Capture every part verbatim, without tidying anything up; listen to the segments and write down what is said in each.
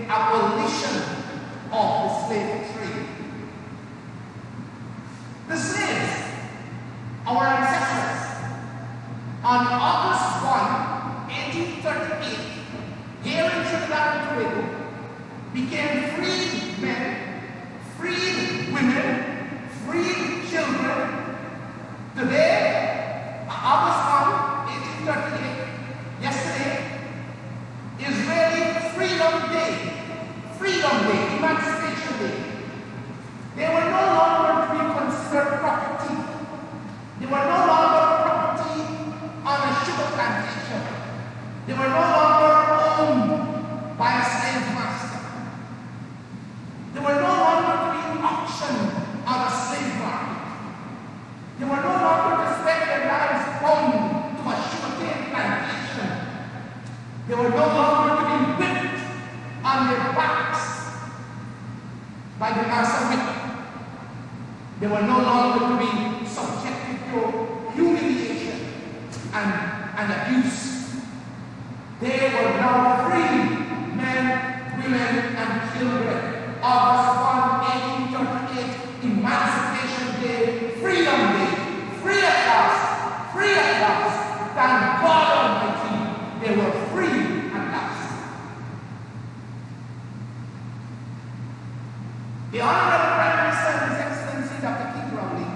abolition of the slave trade. The slaves, our ancestors, on August first, eighteen thirty-eight, here in Trinidad and Tobago, became freed men, freed women, freed children. Today, August first, eighteen thirty-eight, yesterday, is really Freedom Day. Freedom Day, Emancipation Day. They were no longer to be considered property. They were no longer property on a sugar plantation. They were no longer owned by a slave master. They were no longer to be auctioned on a slave market. They were no longer to spend their lives bound to a sugarcane plantation. They were no longer to be whipped on their backs by the master whip. They were no longer to be subjected to humiliation and, and abuse. They were now free men, women, and children. August first, eighteen thirty-eight, Emancipation Day, Freedom Day, free at last, free at last. Thank God Almighty, they were free at last. The Honorable Prime Minister and His Excellency Doctor Keith Rowley,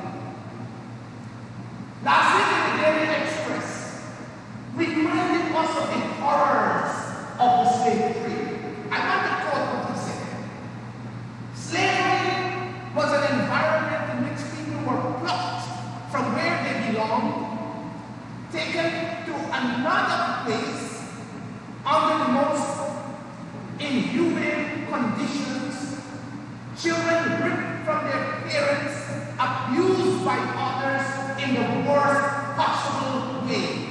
last week in the Daily Express, reminded us of the horrors of the slave trade. I want to quote what he said. Slavery was an environment in which people were plucked from where they belonged, taken to another place under the most inhumane conditions, children ripped from their parents, abused by others in the worst possible way.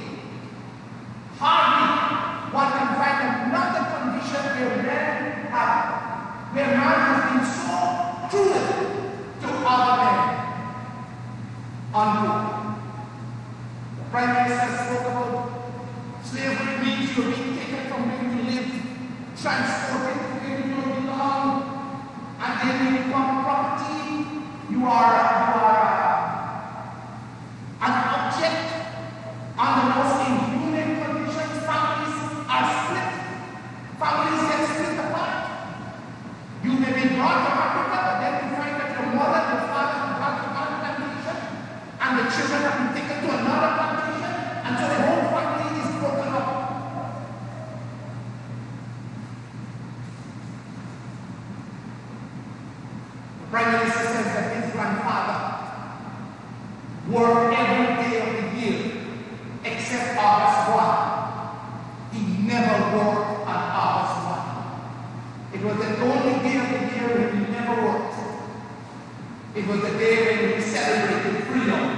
Hardly one can find another condition where men have, where man has been so cruel to other men. Unquote. The Prime Minister spoke about slavery means you're being taken from where you live, transported to where you don't belong, and then you become property. You are, you are uh, an object under most inhuman conditions. Families are split. Families get split apart. You may be brought to Africa, but then you find that your mother and your father have gone to one plantation, and the children have been taken to another plantation, and so the whole family is broken up. The Prime Minister says that his grandfather worked every day of the year except August first. He never worked on August first. It was the only day of the year when he never worked. It was the day when we celebrated freedom.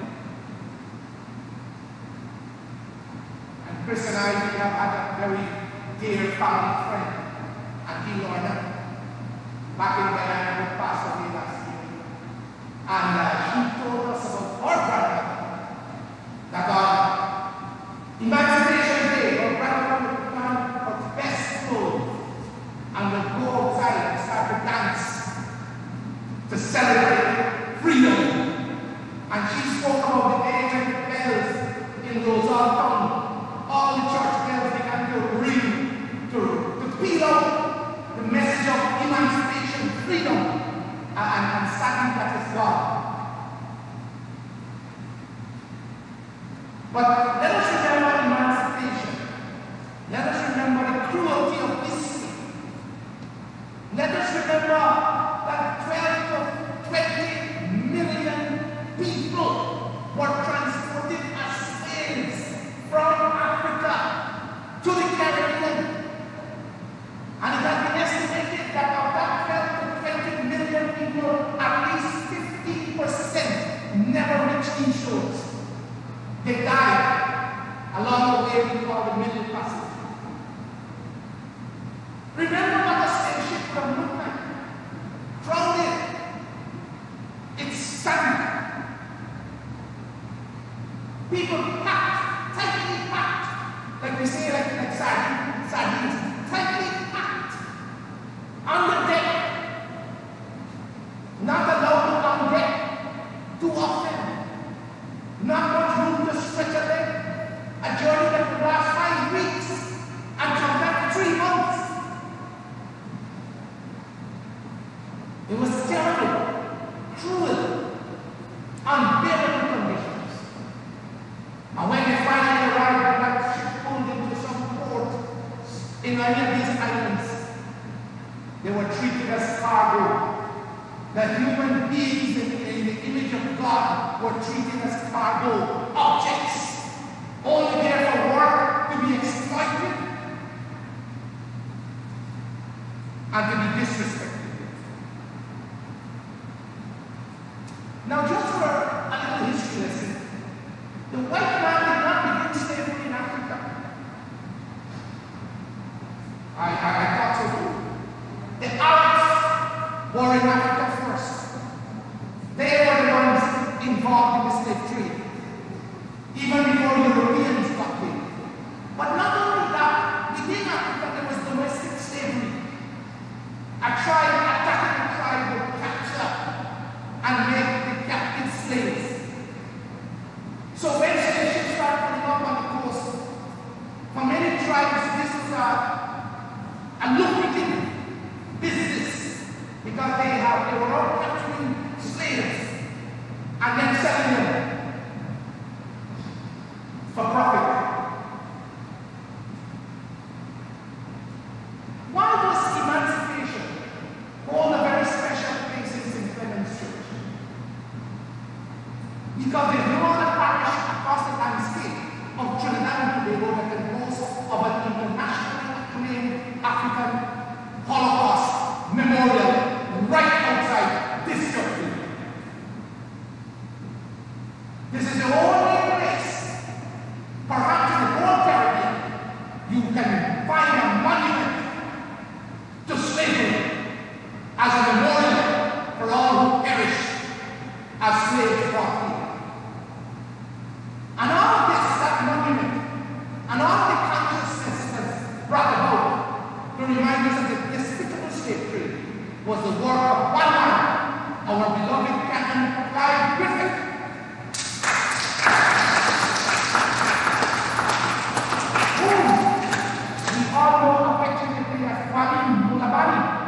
And Chris and I, we have had a very dear family friend, Auntie Lorna, back in Guyana, who passed away last year. And uh, she told us about her grandmother, that on Emancipation Day, her grandmother would put on her best clothes and would go outside and start to dance to celebrate freedom. And she spoke about the day when the bells in Rosal Town, all the church bells began to ring, to, to peal out the message of emancipation, freedom, and, and, and sadly that is God. But let us remember emancipation. Let us remember the cruelty of history. Let us remember that twelve to twenty million people were transported as slaves from Africa to the Caribbean. And it has been estimated that of that twelve to twenty million people, at least fifty percent never reached these shores. They died along the way we call the Middle Passage. Remember what the slave ship could look like. Crowded. It's sank. People packed, tightly packed, like we say, like, like sardines, sardines, tightly packed valuable objects, only there for work to be exploited and to be disrespected. Now, just for a little history lesson, the white man did not begin slavery in Africa. I, I, I thought so too. The Arabs were in Africa first. They were the ones involved in the slave trade, even before Europeans got there. But not only that, within Africa there was domestic slavery. A tribe attacking a tribe would capture and make the captive slaves. So when slave ships started coming up on the coast, for many tribes this was a, a lucrative business because they have they were all capturing slaves and then selling them for profit. Why does emancipation hold a very special place in Saint Clement's Church? Because there's no other parish across the landscape of Trinidad and Tobago that can boast of an internationally acclaimed African Holocaust memorial right outside this church. This is the only place, perhaps in the whole Caribbean, you can find a monument to slavery as a memorial for all who perished as slaves brought here. And all of this, that monument, and all of the consciousness has brought about to remind us of the despicable slave trade was the work of one man, our beloved Captain Clive Griffith. Whom we all know affectionately as Kwame Mulabali.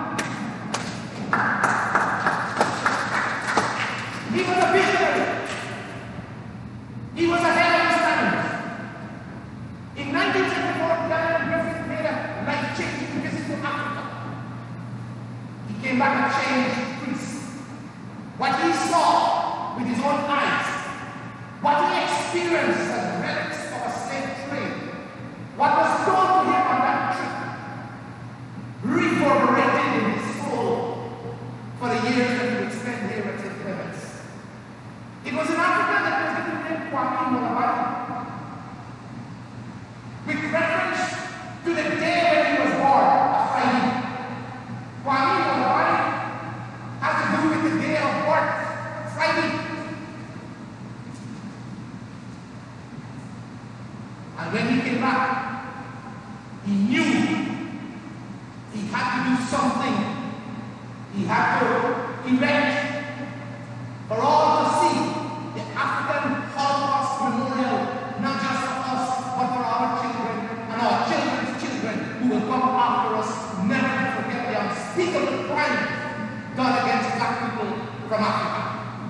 He was a visionary. He was ahead of his time. In nineteen seventy-four, Daniel Griffith made a life-changing visit to Africa. He came back a changed priest. What he saw with his own eyes, what he experienced as relics of a slave trade, what was told to him on that trip, reverberated in his soul for the years that he would spend here at Saint Clement's. It was in Africa that there was a little named Kwame Mulabali, with reference to the day when he was born, a Friday. Kwame Mulabali has to do with the day of birth, Friday. And when he came back, he knew he had to do something. He had to erect for all to see the African Holocaust Memorial, not just for us, but for our children and our children's children who will come after us, never to forget the unspeakable crime done against black people from Africa.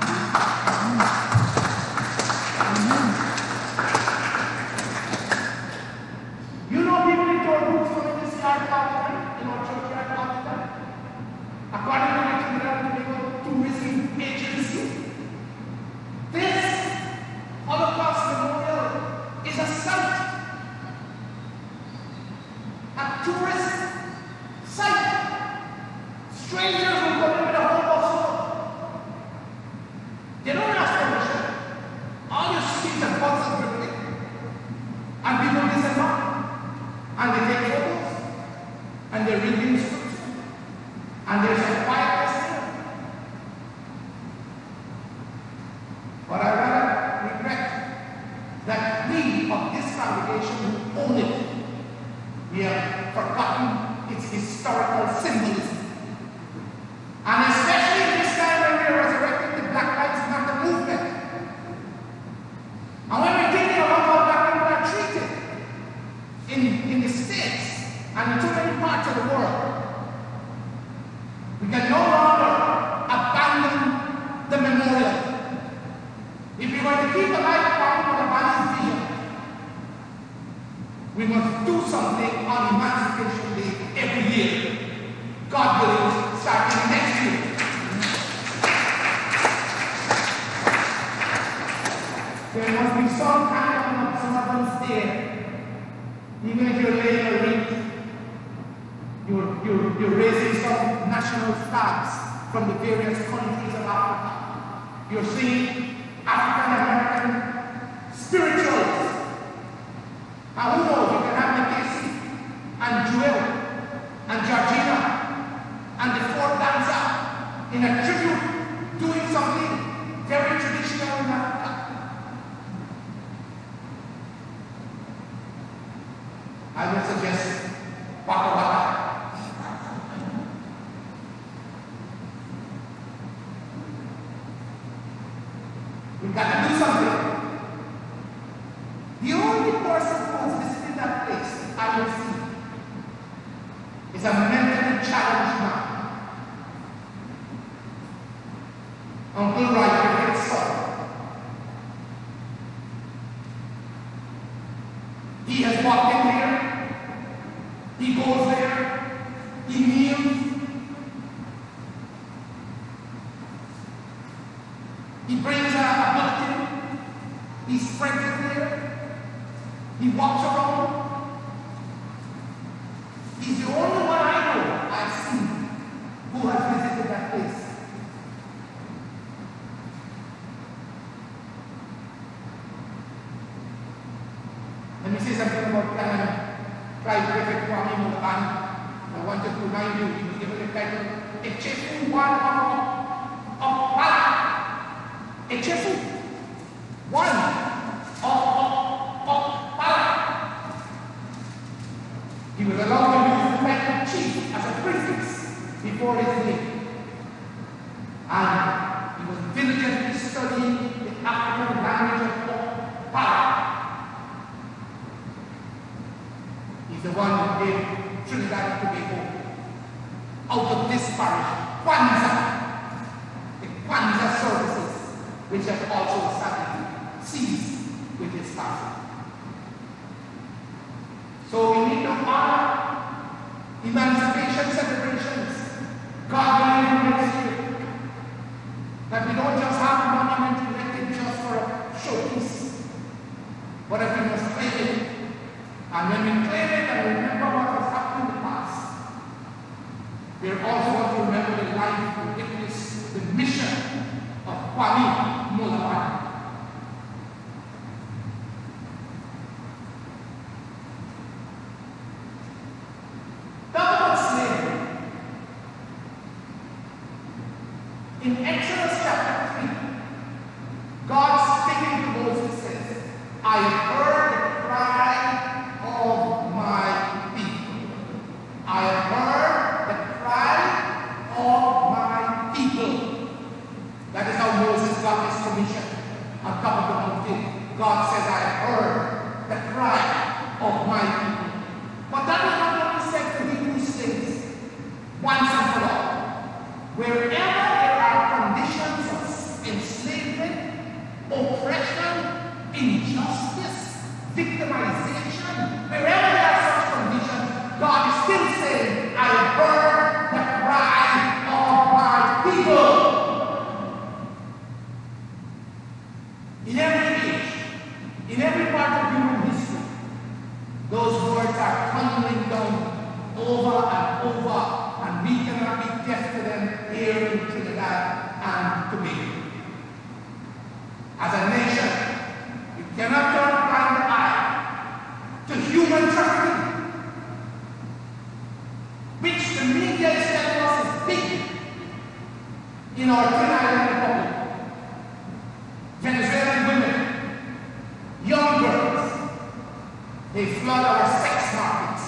You know people in your roots come in this yard all the time, in our churchyard all the time. According to the Trinidad and Tobago Tourism Agency, this Holocaust Memorial is a site, a tourist site. Strangers will come in with a whole busload. They don't ask permission. All you see is a box of brick, and people listen up, and they take photos, and they read the instructions, and there's a quietness there. But I rather regret that we of this congregation who own it, we have forgotten its historical symbolism. And especially in this time when we are resurrecting the Black Lives Matter movement. And when we're thinking about how black people are treated in, in the States and in too many parts of the world, we can no longer abandon the memorial. If we want to keep alive Kwame Mulabali's vision, we must do something on Emancipation Day every year. God willing, starting next year. There must be some kind of some of them there. Even if you're laying a wreath, you're, you're, you're raising some national flags from the various countries of Africa. You're seeing African American spirituals. And who knows, you can have Casey and Joel and Georgina and the fourth dancer in a tribute doing something very traditional in Africa. I would suggest Waka Waka. We've got to do something. The only person who has visited that place, I will see, is a mentally challenged man. Uncle Roy, your son. He has walked in here. He goes there, he kneels, he brings a, a bulletin, he spreads it there, he walks around. He's the only one I know I've seen who has visited that place. Let me say something about Canada. Try Griffith Kwame Mulligan. I want to remind you, he was given the title Echefu One of, of Pala. Echefu One of, of, of Pala. He was allowed to use the title chief as a prefix before his name. And he was diligently studying the African language of Pala. He's the one who gave Trinidad and Tobago out of this parish, Kwanzaa, the Kwanzaa services, which have also started ceased with his passing. So we need to honor emancipation celebrations, God-willing next year, that we don't just have a monument erected just for a showpiece, but that we must claim it. And when we claim it and remember what has happened in the past, we are also going to remember the life and witness the mission of Kwame Mulligan. Talk about slavery. In Exodus chapter three, God speaking to Moses says, I have heard the cry of my people. I have heard the cry of my people. That is how Moses got his commission on top of the mountain. God says, I have heard the cry of my people. But that is not what he said to Hebrew slaves once and for all. Wherever there are conditions of enslavement, oppression, injustice, victimization, wherever there are such conditions, God is still saying, I have heard the cry of my people. In every age, in every part of human history, those words are tumbling down over and over, and we cannot be deaf to them here in Trinidad and Tobago. As a nation, we cannot turn a blind eye to human trafficking, which the media is telling us is big in our Twin Island Republic. Venezuelan women, young girls, they flood our sex markets.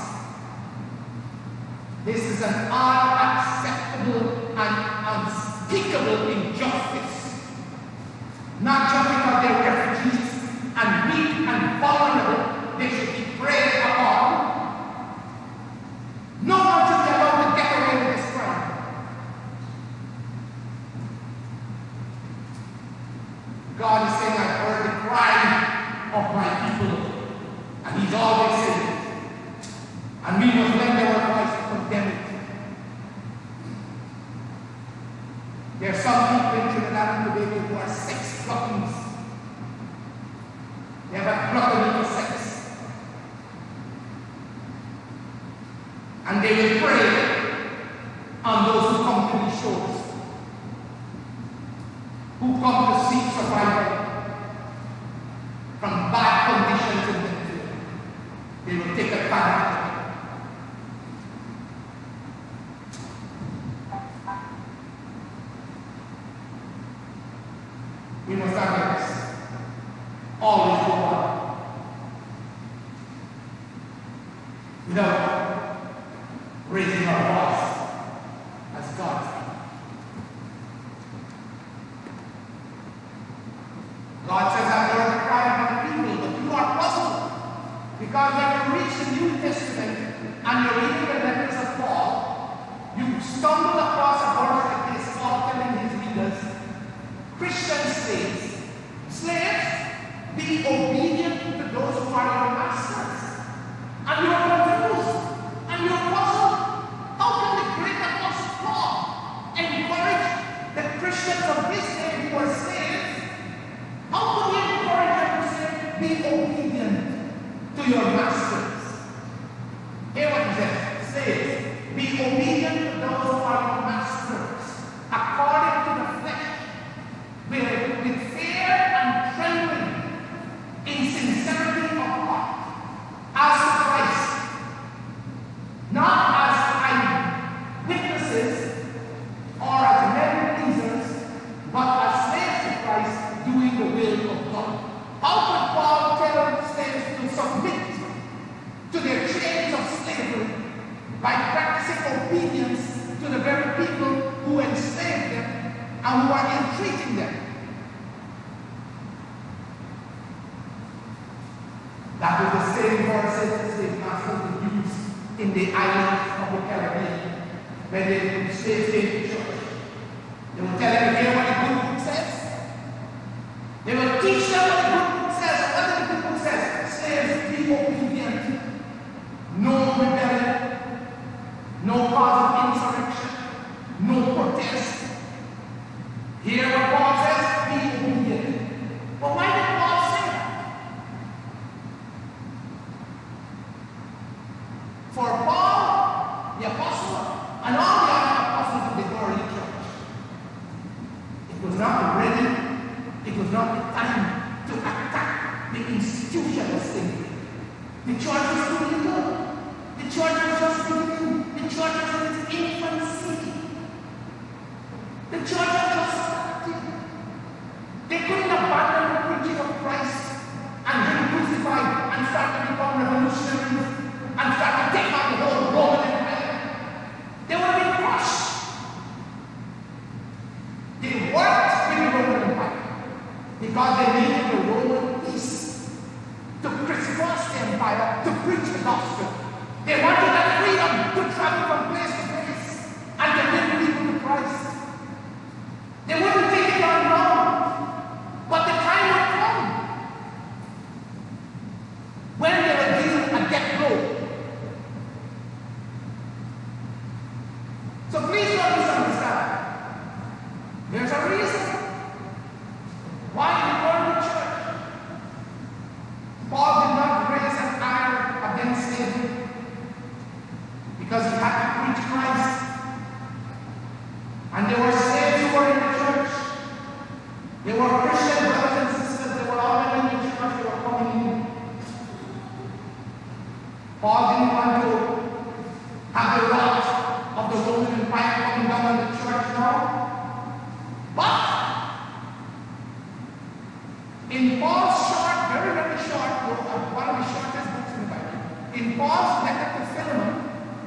This is an unacceptable and unspeakable injustice. Not just because they're refugees and weak and vulnerable, they should be preyed upon. No one should be allowed to get away with this crime. God is saying, I've heard the cry of my people, and He's always saying it. And we must lend our voice to condemn it. There are some people in Trinidad and Tobago who are sex gluttons. survival from bad conditions in the field. They will take advantage of it. We must not this. Always go on. Without raising our voice as God's people. God says, I've heard the cry of my people, but you are puzzled. Because when you reach the New Testament and you're reading the letters of Paul, you stumble across a verse like this, Paul telling his readers, Christian slaves, slaves, be obedient to those who are your masters. And you are confused, and you are puzzled. How can the great apostle Paul encourage the Christians of this day who are slaves? How could he encourage them to say, be obedient to your masters? Hear what he says, slaves, be obedient to those who are your masters, according to the flesh, with, with fear and trembling, in sincerity of heart, as to Christ, not as eyewitnesses or as men pleasers, but as slaves to Christ, doing the will of God. How could Paul tell slaves to submit to their chains of slavery by practicing obedience to the very people who enslaved them and who are ill-treating them? That was the same verses the masters would use in the islands of the Caribbean when they would stay in church. They would tell them, hear what the good book says. They would teach them what the good book says. What does the good book says? Slaves, be obedient. No rebellion. No cause of insurrection. No protest. Hear what Paul says? Be obedient. But why did Paul say that? For Paul, the apostle, and all the other apostles of the early church, it was not ready, it was not the time to attack the institution of slavery. The church was too little. The church was just beginning. The church was in its infancy. The church was just starting. They couldn't abandon the preaching of Christ and him crucified and start to become revolutionaries and start to take on the whole Roman Empire. They would have been crushed. They worked with the Roman Empire because they needed the Roman peace to crisscross the empire, to preach the gospel. They wanted that freedom to travel from place to place and to bring people to Christ. They wouldn't take it on long, but the time would come when they would deal a death blow. So please don't misunderstand. There's a reason why in the early church Paul did not raise an iron against slavery, because he had to preach Christ. And there were slaves who were in the church. They were Christian brothers and sisters. They were already in the church. They were coming in. Paul didn't want to have the wrath of the Roman Empire coming down on the church now. But in Paul's short, very, very short book, one of the shortest books in the Bible, in Paul's letter to Philemon,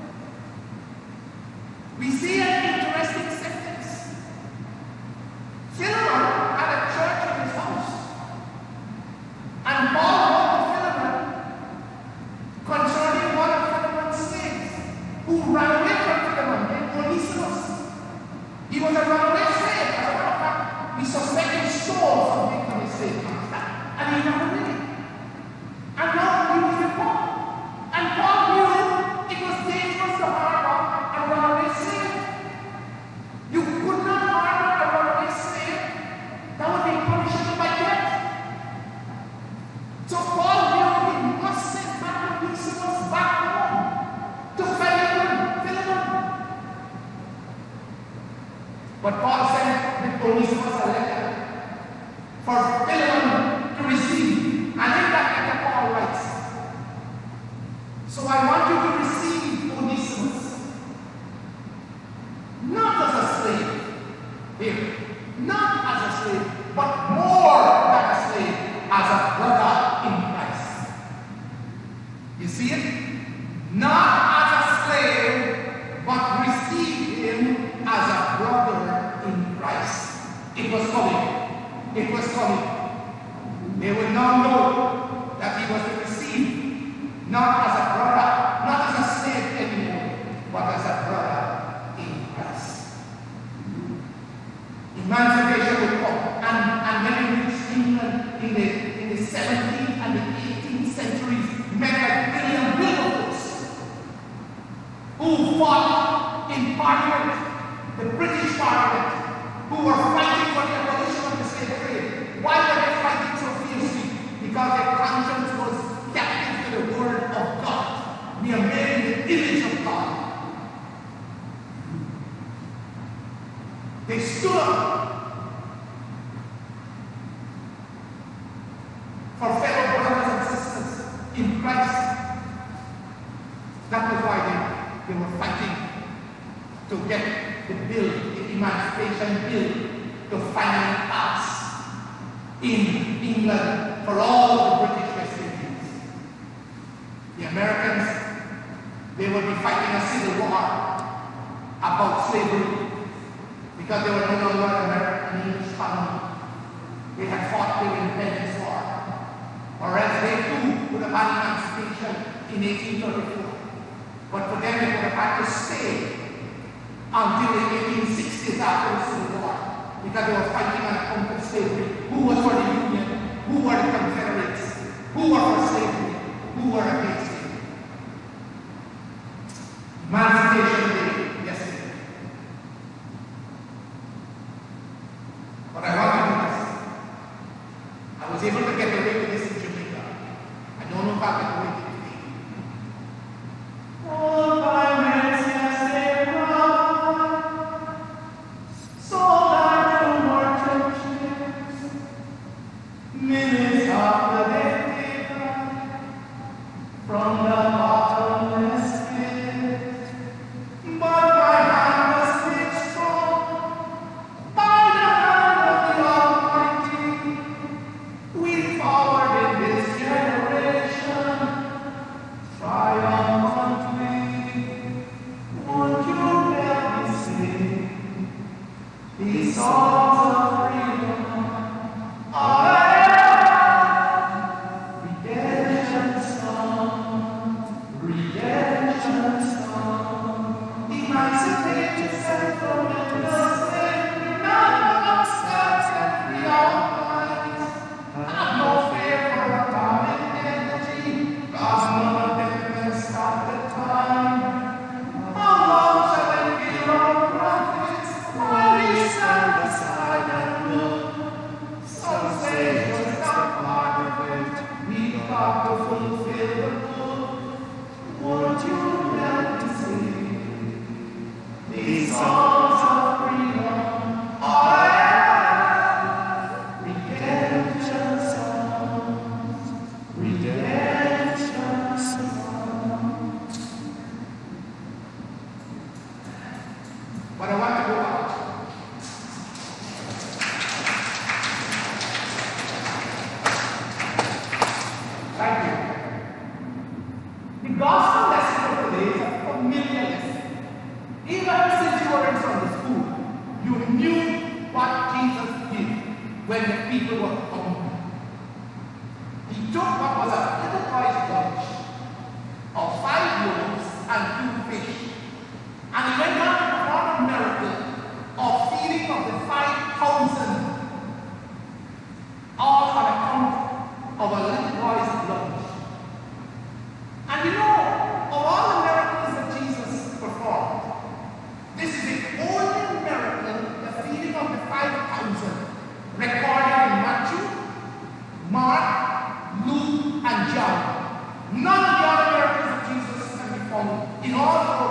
we see an interesting sentence. Philemon had a church in his house. And Paul wrote to Philemon concerning one of Philemon's slaves who ran away from Philemon, named Onesimus. He was a runaway slave. As a matter of fact, we suspect he stole something from his slave master, and he ran away. And now he was with Paul. And Paul knew it was dangerous to harbor a runaway slave. You could not harbor a runaway slave. That would be punishable by death. So Paul knew he must send back Onesimus back home to Philemon. Philemon. But Paul sent Onesimus a letter for Philemon to receive. And in that letter Paul writes, so I want you to receive Onesimus, not as a slave, here, not as a slave, but more than a slave, as a brother in Christ. You see it? Not as a slave, but receive him as a brother in Christ. It was coming. It was coming. They would now know that he was to receive, not as a brother, not as a slave anymore, but as a brother in Christ. Emancipation will come. And, and when you reach England in the, in the seventeenth and the eighteenth centuries, men like William Wilberforce, who fought in Parliament, the British Parliament, who were fighting for the abolition of the slave trade. Why were they fighting so fiercely? Because their conscience was captive to the word of God. We are made in the image of God. They stood up for fellow brothers and sisters in Christ. That was why they, they were fighting to get the bill, the Emancipation Bill, to finally pass in England for all the British West Indies. The Americans, they would be fighting a civil war about slavery because they were no longer an American English colony. They had fought the Independence War. Whereas they too would have had emancipation in eighteen thirty-four. But for them, they would have had to stay until the eighteen sixties after the Civil War, because they were fighting on account of slavery. Who was for the Union? Who were the Confederates? Who were for slavery? Who were against it? Emancipation Day, yesterday. But I want to do this. I was able to get away with this in Jamaica. I don't know if I can wait it today. Oh, my man, yes, so like the more churches, minutes of the day, from the bottomless pit, but my hand was made strong by the hand of the Almighty. We forward in this generation, triumphantly. Won't you let me sing these songs of freedom? I am redemption song, redemption song. Emancipated, set from endless slavery, now upstarts and free our minds. Have no fear for atomic energy, 'cause none of them can stop the time. How long shall they kill our prophets while we stand aside and look? Some say just a part of it, we've got to fulfill the book. Won't you let me sing these songs of freedom? I am redemption songs, redemption songs. But I want to go out. Thank you. The gospel lesson of today is a familiar lesson. Even since you were in Sunday school, you knew what Jesus did when the people were hungry. He took what was a little boy's lunch of five loaves and two fish, and he went on to perform a miracle of feeding of the five thousand, all on account of a little boy's lunch. And you know, of all the miracles that Jesus performed, this is the only miracle, the feeding of the five thousand, recorded in Matthew, Mark, Luke, and John. None of the other miracles of Jesus can be found in all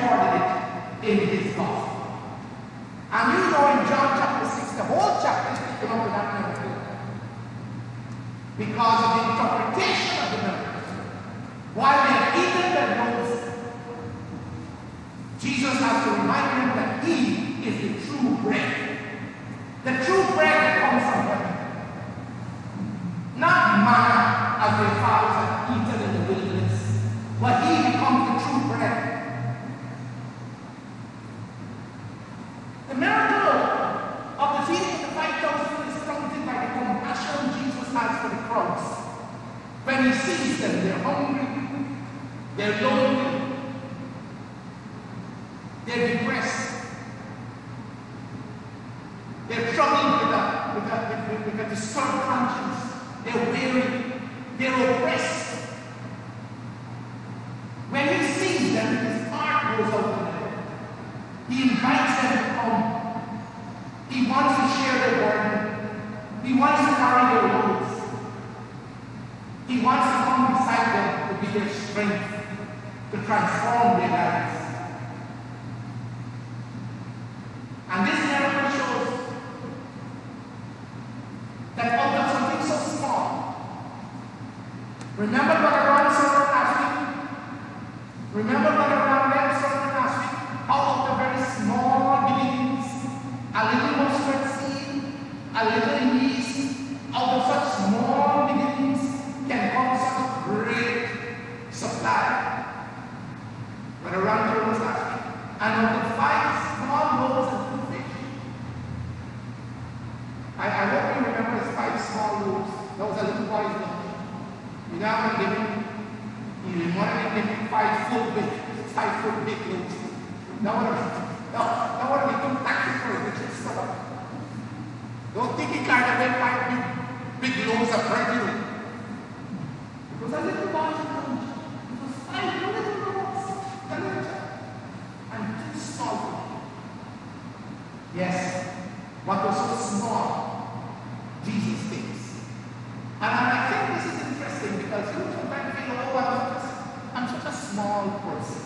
recorded it in his gospel. And you know in John chapter six, the whole chapter is taken up with that miracle. Because of the interpretation of the miracle. While they are eating their loaves, Jesus has to remind them that he is the true bread. The true bread that comes from heaven. Not manna as their fathers had eaten in the wilderness, but he becomes the true bread. The miracle of the feeding of the five thousand is prompted by the compassion Jesus has for the crowds. When he sees them, they're hungry, they're lonely, they're depressed, they're troubled with a, with a, with, with a disturbed conscience. They're weary. They're oppressed. When he sees them, his heart goes out to them. He invites them to come. He wants to share their burden. He wants to carry their loads. He wants to come beside them to be their strength, to transform their lives. And this miracle shows that out of something so small. Remember Brother Ron sermon last week? Remember Brother Ron Lem's sermon last week? How out of very small beginnings, a little mustard seed, a little yeast, out of such small beginnings can come such great supply. Brother Ron told us last week. And out of five small loaves and two fish. I, I hope you remember his five small loaves. That was a little boy's lunch. You know how he gave him? He wanted to give him five full big, five full big loaves. That would have no, that would have been too tactical for the kids. Don't think he carried away five big, big loaves of bread. It was a little boy's lunch. It was five little loaves. And two small. Yes. What was so small, Jesus thinks. And I think this is interesting because you sometimes feel, oh, I'm just, I'm such a small person.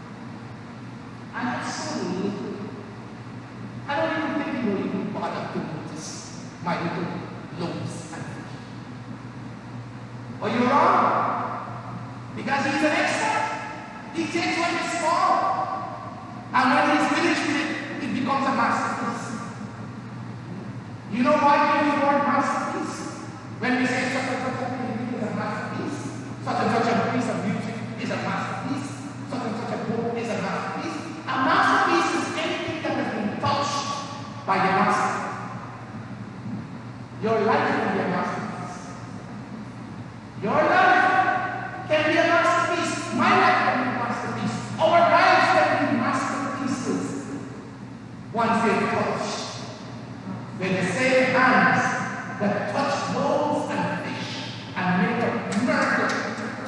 I'm so little. I don't even think you will even bother to notice my little loaves and fish. But you're wrong. Because he's an expert. He takes what is small. And when he's finished with it, it becomes a masterpiece. You know why we use the word masterpiece? When we say such and such a thing is a masterpiece, such and such a piece of music is a masterpiece, such and such a book is a masterpiece. A masterpiece is anything that has been touched by the master. Your life can be a masterpiece. Your life can be a masterpiece. My life can be a masterpiece. Our lives can be masterpieces once they're touched. They're the same hands that touch loaves and fish and make a miracle.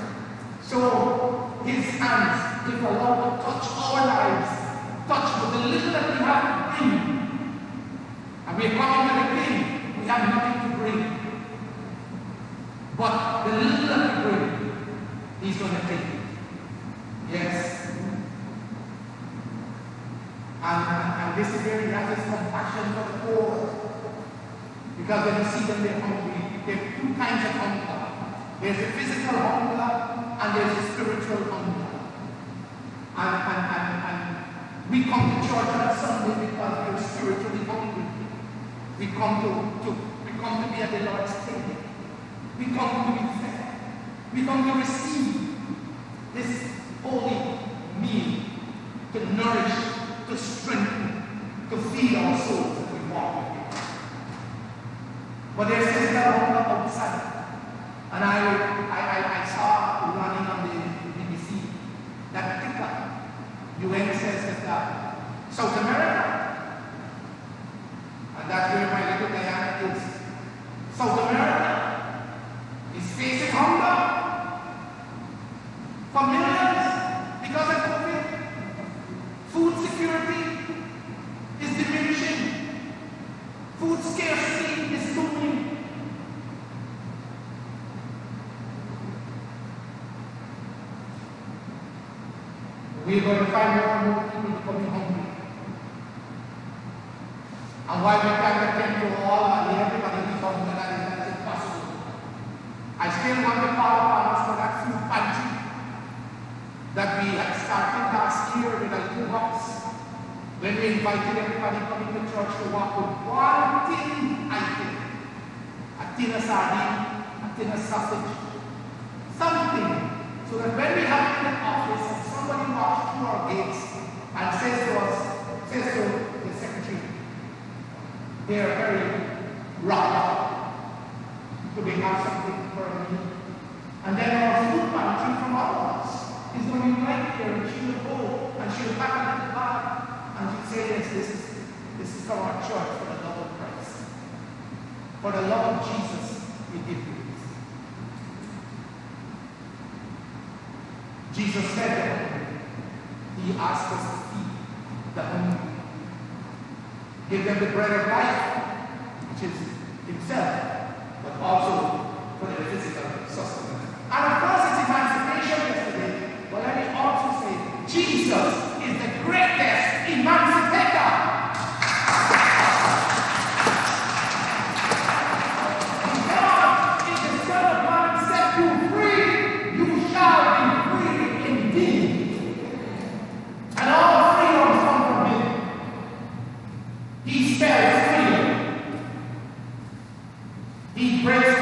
So his hands, if allowed to touch our lives, touch with the little that we have to bring. And we're coming to the king, we have nothing to bring. But the little that we bring, he's going to take it. Yes. And, and, and this is where he has his compassion for the poor. Because when you see them, they're hungry. There are two kinds of hunger. There's a physical hunger and there's a spiritual hunger. And, and, and, and we come to church on Sunday because we're spiritually hungry. We come to, to we come to be at the Lord's table. We come to be fed. We come to receive this holy meal to nourish, to strengthen, to feed our souls as we walk with Him. But there's this other hunger outside. And I, I, I, I saw running on the B B C that ticker. U N says that uh, South America, and that's where my little Diana is. South America is facing hunger for millions because of COVID. Food security is diminishing. Food scarcity is looming. we're going to find more and more people becoming hungry. And while we can't attend to all and everybody be hungry, that is, that is impossible. I still want to call upon us for that food pantry that we had started last year with a little box. When we invited everybody coming to church to walk with one tin item, a tin of sardine, a tin of sausage, something, so that when we have in the office and somebody walks through our gates and says to us, says to the secretary, they are very rough, so they have something for me. And then our food pantry from all of us is going to be right here, and she will go and she will pack a little bag. And you say this, this is, this is from our church for the love of Christ. For the love of Jesus, we give you this. Jesus said that he asked us to feed the hungry. Give them the bread of life, which is himself, but also for their physical sustenance. And of course it's emancipation yesterday, but let me also say, Jesus is the greatest emancipator. God is the Son of God set you free. You shall be free indeed. And all freedom comes from him. He spells freedom. He breaks